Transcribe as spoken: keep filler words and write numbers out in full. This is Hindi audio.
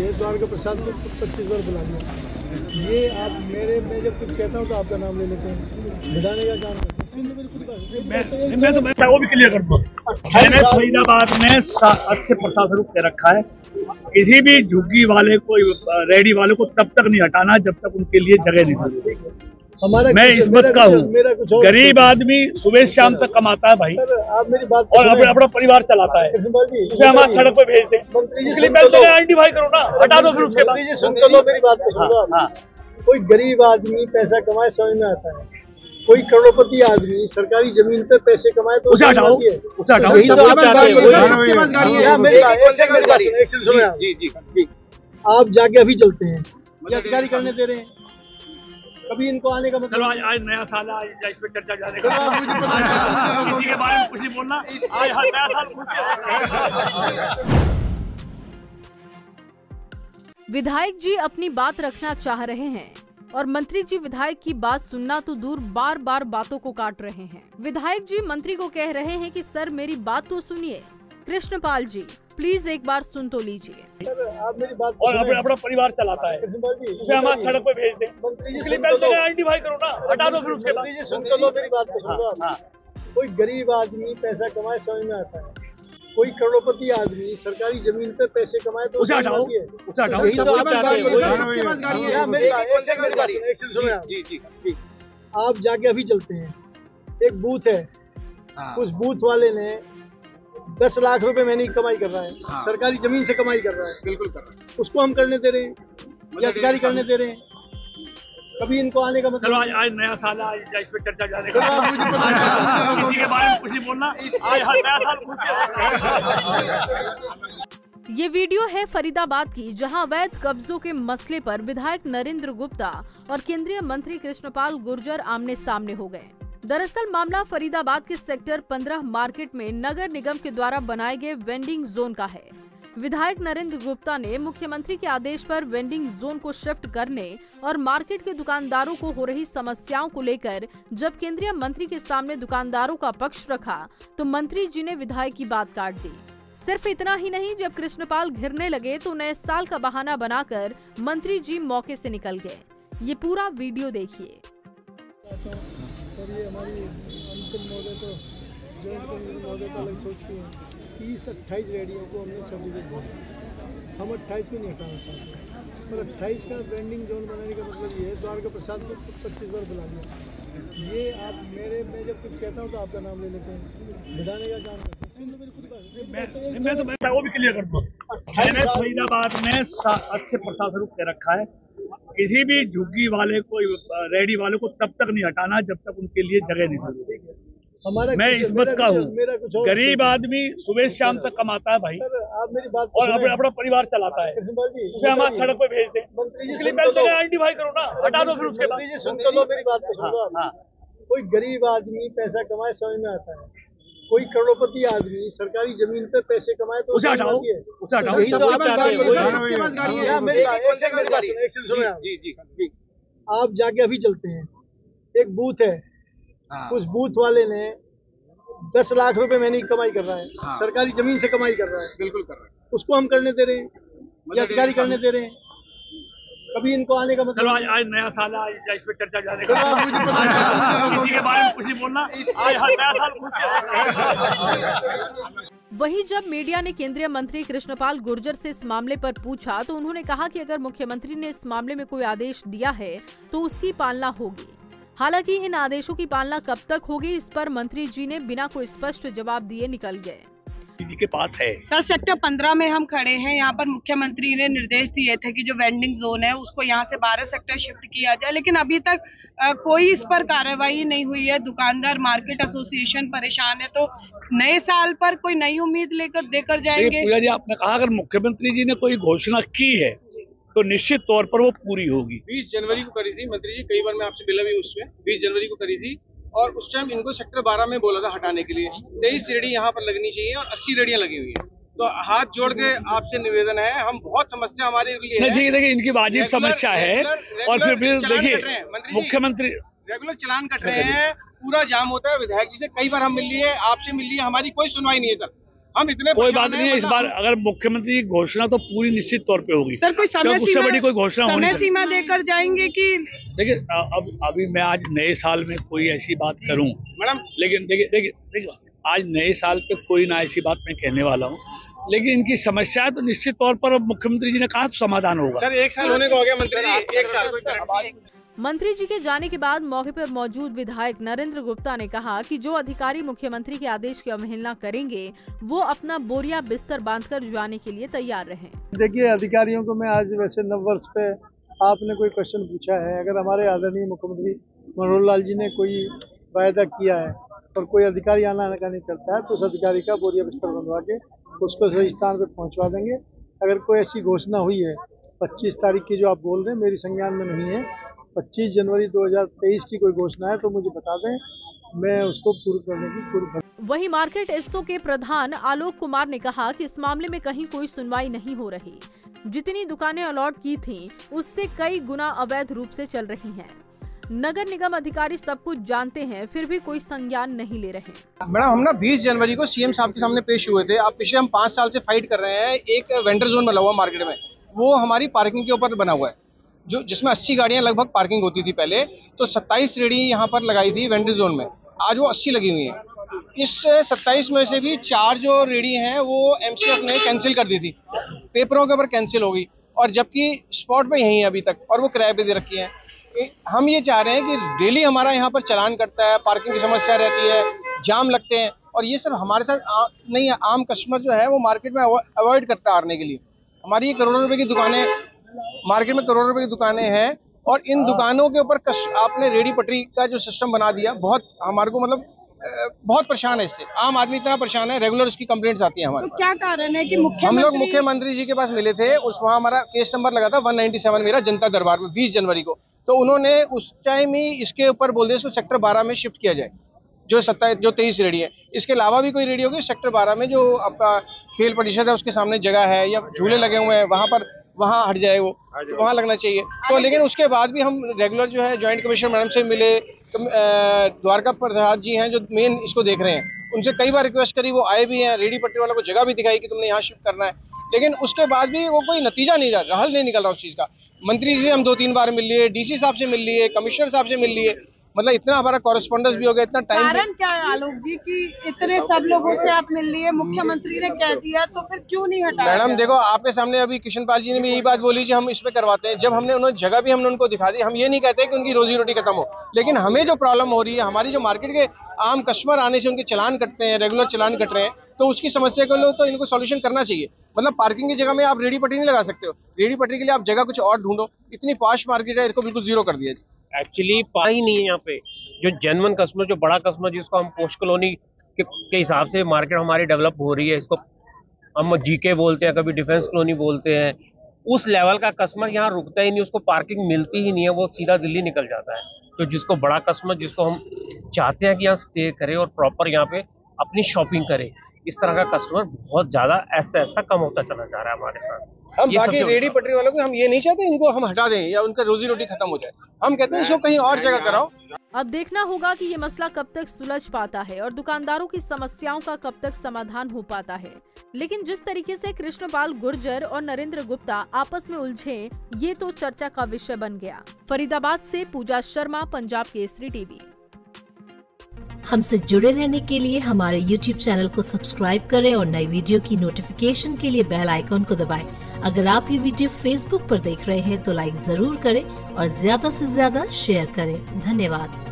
है, द्वार का प्रसाद को पच्चीस बार बुला लिया। ये आप मेरे मैं जब कुछ कहता हूँ तो आपका नाम ले लेते हैं, बिठाने का काम करते हैं। सुन लो मेरी पूरी बात। मैं तो मैं वो भी क्लियर कर दूँ। मैंने फरीदाबाद में अच्छे प्रशासन रूप दे रखा है। किसी भी झुग्गी वाले को, रेडी वाले को तब तक नहीं हटाना जब तक उनके लिए जगह नहीं मिलती। हमारा मैं इस मत का हूँ, गरीब आदमी सुबह शाम तक कमाता है भाई, आप मेरी बात और अपना अपना परिवार चलाता है, उसे हमारे सड़क पे भेज दें। इसलिए पहले आइडेंटिफाई करो ना, हटा दो फिर उसके बाद। सुन लो मेरी बात। कोई गरीब आदमी पैसा कमाए समझ में आता है, कोई करोड़पति आदमी सरकारी जमीन पे पैसे कमाए तो उसे हटाओ, उसे हटाओ। जी जी जी, आप जाके अभी चलते हैं, ये अधिकारी करने दे रहे हैं। कभी इनको आने का मतलब, चलो आज आज नया साल है, इस पे चर्चा जाने का किसी के बारे में कुछ नहीं बोलना। आज हर नया साल खुश। विधायक जी अपनी बात रखना चाह रहे हैं और मंत्री जी विधायक की बात सुनना तो दूर बार बार बातों को काट रहे हैं। विधायक जी मंत्री को कह रहे हैं कि सर मेरी बात तो सुनिए, कृष्णपाल जी प्लीज एक बार सुन तो लीजिए। आप मेरी बात और अपना अपना परिवार चलाता है, उसे हमारे सड़क पे भेज दें। इसलिए पहले आइडेंटिफाई करो ना, हटा दो फिर उसके बाद। सुन लो मेरी बात। कोई गरीब आदमी पैसा कमाए समझ में आता है, कोई करोड़पति आदमी सरकारी जमीन पे पैसे कमाए तो उसे हटाओ, उसे हटाओ। जी जी जी, आप जाके अभी चलते हैं, एक बूथ है, उस बूथ वाले ने दस लाख रुपए महीने की कमाई कर रहा है, हाँ। सरकारी जमीन से कमाई कर रहा है, बिल्कुल कर रहा है। उसको हम करने दे रहे हैं, ये अधिकारी करने दे रहे हैं। कभी इनको आने का मतलब, चलो आज आज नया साल है, इस पे चर्चा जाने का किसी के बारे में कुछ नहीं बोलना। आज हर नया साल खुश। ये वीडियो है फरीदाबाद की, जहां अवैध कब्जों के मसले पर विधायक नरेंद्र गुप्ता और केंद्रीय मंत्री कृष्णपाल गुर्जर आमने सामने हो गए। दरअसल मामला फरीदाबाद के सेक्टर पंद्रह मार्केट में नगर निगम के द्वारा बनाए गए वेंडिंग जोन का है। विधायक नरेंद्र गुप्ता ने मुख्यमंत्री के आदेश पर वेंडिंग जोन को शिफ्ट करने और मार्केट के दुकानदारों को हो रही समस्याओं को लेकर जब केंद्रीय मंत्री के सामने दुकानदारों का पक्ष रखा तो मंत्री जी ने विधायक की बात काट दी। सिर्फ इतना ही नहीं, जब कृष्णपाल घिरने लगे तो नए साल का बहाना बनाकर मंत्री जी मौके से निकल गए। ये पूरा वीडियो देखिए। और ये हमारी अंतिम महोदय तो जॉइंट महोदय तो अलग सोचती हैं। तीस अट्ठाईस रेडियो को हमने सर्टिफिकेट दिया, हम अट्ठाईस को नहीं हटाना चाहते, और अट्ठाईस का वेंडिंग जोन बनाने का मतलब ये है, द्वार का प्रसाद को पच्चीस बार बुला लिया। ये आप मेरे मैं जब कुछ कहता हूँ तो आपका नाम ले लेते हैं, बिठाने का काम करते हैं। सुन लो मेरी पूरी बात। मैं तो मैं वो भी क्लियर कर दूँ। मैंने फरीदाबाद में अच्छे प्रशासन रूप दे रखा है। किसी भी झुग्गी वाले को, रेडी वाले को तब तक नहीं हटाना जब तक उनके लिए जगह नहीं मिलती। मैं इस मत का हूँ, गरीब आदमी सुबह शाम तक कमाता है भाई, आप मेरी बात और अपना अपना परिवार चलाता है, उसे हमारे सड़क पे भेज दें। इसलिए पहले आइडेंटिफाई करो ना, हटा दो फिर उसके बाद। सुन लो मेरी बात। कोई गरीब आदमी पैसा कमाए समझ में आता है, कोई करोड़पति आदमी सरकारी जमीन पे पैसे कमाए तो उसे हटाओ, उसे हटाओ। जी जी जी, आप जाके अभी चलते हैं, एक बूथ है, उस बूथ वाले ने दस लाख रुपए महीने की कमाई कर रहा है, हाँ। सरकारी जमीन से कमाई कर रहा है, बिल्कुल कर रहा है। उसको हम करने दे रहे हैं, ये अधिकारी करने दे रहे हैं। कभी इनको आने का मतलब, चलो आज आज नया साल है, इस पे चर्चा जाने का किसी के बारे में कुछ नहीं बोलना। आज हर नया साल खुश। वहीं जब मीडिया ने केंद्रीय मंत्री कृष्णपाल गुर्जर से इस मामले पर पूछा तो उन्होंने कहा कि अगर मुख्यमंत्री ने इस मामले में कोई आदेश दिया है तो उसकी पालना होगी। हालांकि इन आदेशों की पालना कब तक होगी, इस पर मंत्री जी ने बिना कोई स्पष्ट जवाब दिए निकल गए। जी के पास है सर, सेक्टर पंद्रह में हम खड़े हैं। यहाँ पर मुख्यमंत्री ने निर्देश दिए थे कि जो वेंडिंग जोन है उसको यहाँ से बारह सेक्टर शिफ्ट किया जाए, लेकिन अभी तक आ, कोई इस पर कार्रवाई नहीं हुई है। दुकानदार मार्केट एसोसिएशन परेशान है, तो नए साल पर कोई नई उम्मीद लेकर देकर जाएंगे। पूजा जी, आपने कहा अगर मुख्यमंत्री जी ने कोई घोषणा की है तो निश्चित तौर पर वो पूरी होगी। बीस जनवरी को करी थी मंत्री जी, कई बार मैं आपसे मिला भी उसमें, बीस जनवरी को करी थी, और उस टाइम इनको सेक्टर बारह में बोला था हटाने के लिए। तेईस रेडी यहाँ पर लगनी चाहिए और अस्सी रेडियां लगी हुई है। तो हाथ जोड़ के आपसे निवेदन है, हम बहुत समस्या हमारे लिए है। देखिए देखिए इनकी वाजिब समस्या है, और फिर देखिए मुख्यमंत्री रेगुलर चलान कट रहे हैं, पूरा जाम होता है। विधायक जी से कई बार हम मिल लिए, आपसे मिल लिए, हमारी कोई सुनवाई नहीं है सर। हम इतने कोई बात परेशान नहीं है। हैं, इस मतलब बार अगर मुख्यमंत्री की घोषणा तो पूरी निश्चित तौर पे होगी सर कोई समय क्योंकि उससे सीमा बड़ी कोई घोषणा होनी समय चाहिए। सीमा देकर जाएंगे कि देखिए अ- अब अभी मैं आज नए साल में कोई ऐसी बात करूं, मैडम लेकिन देखिए देखिए देखिए आज नए साल पे कोई ना ऐसी बात मैं कहने वाला हूं, लेकिन इनकी समस्या है तो निश्चित तौर पर अब मुख्यमंत्री जी ने कहा तो समाधान होगा। सर एक साल होने को हो गया मंत्री जी, एक साल। मंत्री जी के जाने के बाद मौके पर मौजूद विधायक नरेंद्र गुप्ता ने कहा कि जो अधिकारी मुख्यमंत्री के आदेश की अवहेलना करेंगे वो अपना बोरिया बिस्तर बांधकर जाने के लिए तैयार रहें। देखिए अधिकारियों को मैं आज वैसे नव वर्ष पे आपने कोई क्वेश्चन पूछा है, अगर हमारे आदरणीय मुख्यमंत्री मनोहर लाल जी ने कोई वायदा किया है और कोई अधिकारी आना आने का नहीं करता है तो उस अधिकारी का बोरिया बिस्तर बंधवा के उसको सही स्थान पर पहुंचवा देंगे। अगर कोई ऐसी घोषणा हुई है पच्चीस तारीख की जो आप बोल रहे हैं मेरी संज्ञान में नहीं है, पच्चीस जनवरी दो हज़ार तेईस की कोई घोषणा है तो मुझे बता दें, मैं उसको पूर्ण करने की पूरी। वहीं मार्केट एसओ के प्रधान आलोक कुमार ने कहा कि इस मामले में कहीं कोई सुनवाई नहीं हो रही। जितनी दुकानें अलॉट की थीं, उससे कई गुना अवैध रूप से चल रही हैं। नगर निगम अधिकारी सब कुछ जानते हैं फिर भी कोई संज्ञान नहीं ले रहे। मैडम हम ना बीस जनवरी को सीएम साहब के सामने पेश हुए थे। आप पिछले हम पाँच साल से फाइट कर रहे हैं। एक वेंडर जोन बना हुआ मार्केट में, वो हमारी पार्किंग के ऊपर बना हुआ है, जो जिसमें अस्सी गाड़ियां लगभग पार्किंग होती थी पहले, तो सत्ताईस रेडी यहाँ पर लगाई थी वेंडर जोन में, आज वो अस्सी लगी हुई हैं। इस सत्ताईस में से भी चार जो रेडी हैं वो एमसीएफ ने कैंसिल कर दी थी, पेपरों के ऊपर कैंसिल हो गई, और जबकि स्पॉट पे यही है अभी तक, और वो किराए पे दे रखी है। हम ये चाह रहे हैं कि डेली हमारा यहाँ पर चालान कटता है, पार्किंग की समस्या रहती है, जाम लगते हैं, और ये सिर्फ हमारे साथ आ, नहीं, आम कस्टमर जो है वो मार्केट में अवॉइड करता है आने के लिए। हमारी ये करोड़ों रुपए की दुकानें, मार्केट में करोड़ों रुपए की दुकानें हैं, और इन दुकानों के ऊपर आपने रेडी पटरी का जो सिस्टम बना दिया, बहुत हमारे को मतलब बहुत परेशान है इससे। आम आदमी इतना परेशान है, रेगुलर उसकी कंप्लेंट्स आती है हमारे तो क्या कारण है कि मुख्यमंत्री हम लोग मुख्यमंत्री जी के पास मिले थे, उस वहाँ हमारा केस नंबर लगा था एक सौ सत्तानवे मेरा जनता दरबार में बीस जनवरी को, तो उन्होंने उस टाइम ही इसके ऊपर बोल दिया इसको सेक्टर बारह में शिफ्ट किया जाए, जो सत्ताईस जो तेईस रेडी है। इसके अलावा भी कोई रेडी होगी सेक्टर बारह में, जो आपका खेल परिषद है उसके सामने जगह है या झूले लगे हुए हैं वहाँ पर, वहाँ हट जाए वो, तो वहाँ लगना चाहिए। तो लेकिन उसके बाद भी हम रेगुलर जो है ज्वाइंट कमिश्नर मैडम से मिले, द्वारका प्रसाद जी हैं जो मेन इसको देख रहे हैं, उनसे कई बार रिक्वेस्ट करी, वो आए भी हैं, रेडी पट्टी वालों को जगह भी दिखाई कि तुमने यहाँ शिफ्ट करना है, लेकिन उसके बाद भी वो कोई नतीजा नहीं रहा, हल नहीं निकल रहा उस चीज़ का। मंत्री जी से हम दो तीन बार मिल लिए, डीसी साहब से मिल लिए, कमिश्नर साहब से मिल लिए, मतलब इतना हमारा कॉरेस्पॉन्डेंस भी हो गया, इतना टाइम। कारण क्या है आलोक जी कि इतने सब लोगों से आप मिल लिए, मुख्यमंत्री ने कह दिया, तो फिर क्यों नहीं हटाया? मैडम देखो, आपके सामने अभी किशन पाल जी ने भी यही बात बोली कि हम इस पे करवाते हैं। जब हमने उन्होंने जगह भी हमने उनको दिखा दी, हम ये नहीं कहते कि उनकी रोजी रोटी खत्म हो, लेकिन हमें जो प्रॉब्लम हो रही है, हमारी जो मार्केट के आम कस्टमर आने से उनके चलान कटते हैं, रेगुलर चलान कट रहे हैं, तो उसकी समस्या के लिए तो इनको सॉल्यूशन करना चाहिए। मतलब पार्किंग की जगह में आप रेडी पटरी नहीं लगा सकते हो, रेडी पटरी के लिए आप जगह कुछ और ढूंढो। इतनी पॉश मार्केट है, इसको बिल्कुल जीरो कर दिया जी। एक्चुअली पा ही नहीं है यहाँ पे जो जेन्युइन कस्टमर, जो बड़ा कस्टमर जिसको हम पोस्ट कॉलोनी के, के हिसाब से मार्केट हमारी डेवलप हो रही है, इसको हम जीके बोलते हैं, कभी डिफेंस कॉलोनी बोलते हैं, उस लेवल का कस्टमर यहाँ रुकता ही नहीं, उसको पार्किंग मिलती ही नहीं है, वो सीधा दिल्ली निकल जाता है। तो जिसको बड़ा कस्टमर, जिसको हम चाहते हैं कि यहाँ स्टे करे और प्रॉपर यहाँ पे अपनी शॉपिंग करे, इस तरह का कस्टमर बहुत ज्यादा ऐसा ऐसा कम होता चला जा रहा है हमारे साथ। हम बाकी रेडी पटरी वालों को हम ये नहीं चाहते इनको हम हटा दें या उनका रोजी रोटी खत्म हो जाए, हम कहते हैं इसको कहीं और जगह कराओ। अब देखना होगा कि ये मसला कब तक सुलझ पाता है और दुकानदारों की समस्याओं का कब तक समाधान हो पाता है। लेकिन जिस तरीके से कृष्णपाल गुर्जर और नरेंद्र गुप्ता आपस में उलझे, ये तो चर्चा का विषय बन गया। फरीदाबाद से पूजा शर्मा, पंजाब केसरी टीवी। हमसे जुड़े रहने के लिए हमारे यूट्यूब चैनल को सब्सक्राइब करें और नई वीडियो की नोटिफिकेशन के लिए बेल आइकॉन को दबाएं। अगर आप ये वीडियो फेसबुक पर देख रहे हैं तो लाइक जरूर करें और ज्यादा से ज्यादा शेयर करें। धन्यवाद।